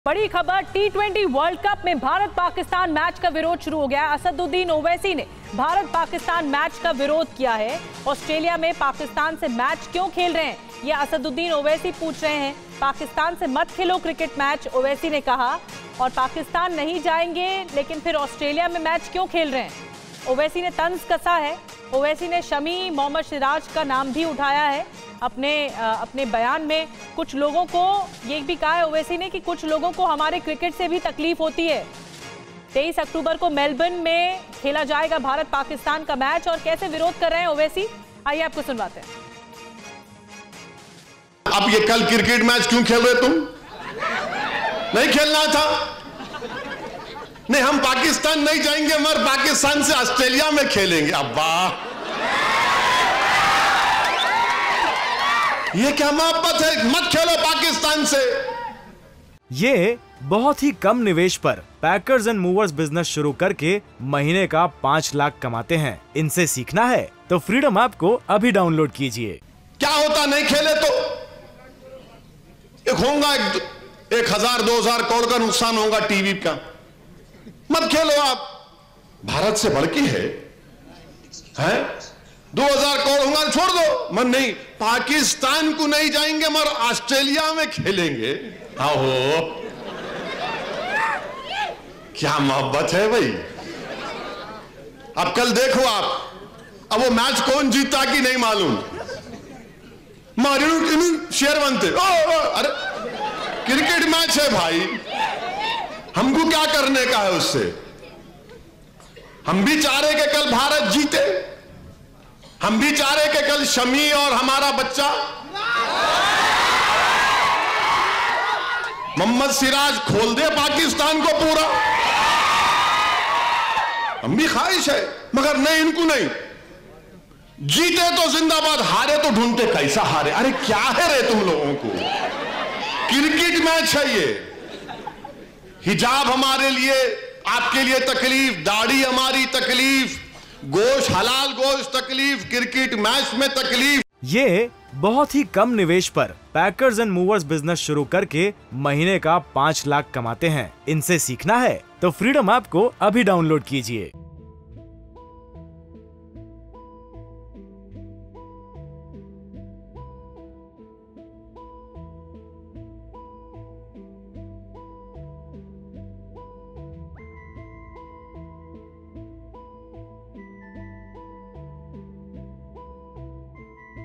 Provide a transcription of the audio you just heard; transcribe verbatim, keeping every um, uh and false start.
बड़ी खबर, T twenty world cup में भारत पाकिस्तान मैच का विरोध शुरू हो गया है। असदुद्दीन ओवैसी ने भारत पाकिस्तान मैच का विरोध किया है। ऑस्ट्रेलिया में पाकिस्तान से मैच क्यों खेल रहे हैं, ये असदुद्दीन ओवैसी पूछ रहे हैं। पाकिस्तान से मत खेलो क्रिकेट मैच, ओवैसी ने कहा। और पाकिस्तान नहीं जाएंगे लेकिन फिर ऑस्ट्रेलिया में मैच क्यों खेल रहे हैं, ओवैसी ने तंज कसा है। ओवैसी ने शमी, मोहम्मद सिराज का नाम भी उठाया है अपने अपने बयान में। कुछ लोगों को ये भी कहा है ओवैसी ने कि कुछ लोगों को हमारे क्रिकेट से भी तकलीफ होती है। तेईस अक्टूबर को मेलबर्न में खेला जाएगा भारत पाकिस्तान का मैच, और कैसे विरोध कर रहे हैं ओवैसी, आइए आपको सुनवाते हैं। अब ये कल क्रिकेट मैच क्यों खेल रहे तुम? नहीं खेलना था। नहीं, हम पाकिस्तान नहीं जाएंगे मगर पाकिस्तान से ऑस्ट्रेलिया में खेलेंगे। अब वाह, ये क्या मोहब्बत है, मत खेलो पाकिस्तान से। ये बहुत ही कम निवेश पर पैकर्स एंड मूवर्स बिजनेस शुरू करके महीने का पाँच लाख कमाते हैं। इनसे सीखना है तो फ्रीडम ऐप को अभी डाउनलोड कीजिए। क्या होता नहीं खेले तो एक होगा एक, एक हजार दो हजार करोड़ का नुकसान होगा टीवी का। मत खेलो आप, भारत से बढ़ के है, है? दो हजार करोड़ होगा, छोड़ दो। मन नहीं, पाकिस्तान को नहीं जाएंगे मगर ऑस्ट्रेलिया में खेलेंगे। आओ, क्या मोहब्बत है भाई। अब कल देखो आप, अब वो मैच कौन जीता कि नहीं मालूम, मारियो शेयर बनते। ओ, ओ, अरे क्रिकेट मैच है भाई, हमको क्या करने का है उससे। हम भी चाह रहे कि कल भारत जीते, हम भी चाह रहे कि कल शमी और हमारा बच्चा मोहम्मद सिराज खोल दे पाकिस्तान को पूरा। हम भी ख्वाहिश है मगर नहीं, इनको नहीं। जीते तो जिंदाबाद, हारे तो ढूंढते कैसा हारे। अरे क्या है रे तुम लोगों को, क्रिकेट मैच है ये। हिजाब हमारे लिए, आपके लिए तकलीफ, दाढ़ी हमारी तकलीफ, गोश्त हलाल गोश्त तकलीफ, क्रिकेट मैच में तकलीफ। ये बहुत ही कम निवेश पर पैकर्स एंड मूवर्स बिजनेस शुरू करके महीने का पाँच लाख कमाते हैं। इनसे सीखना है तो फ्रीडम ऐप को अभी डाउनलोड कीजिए।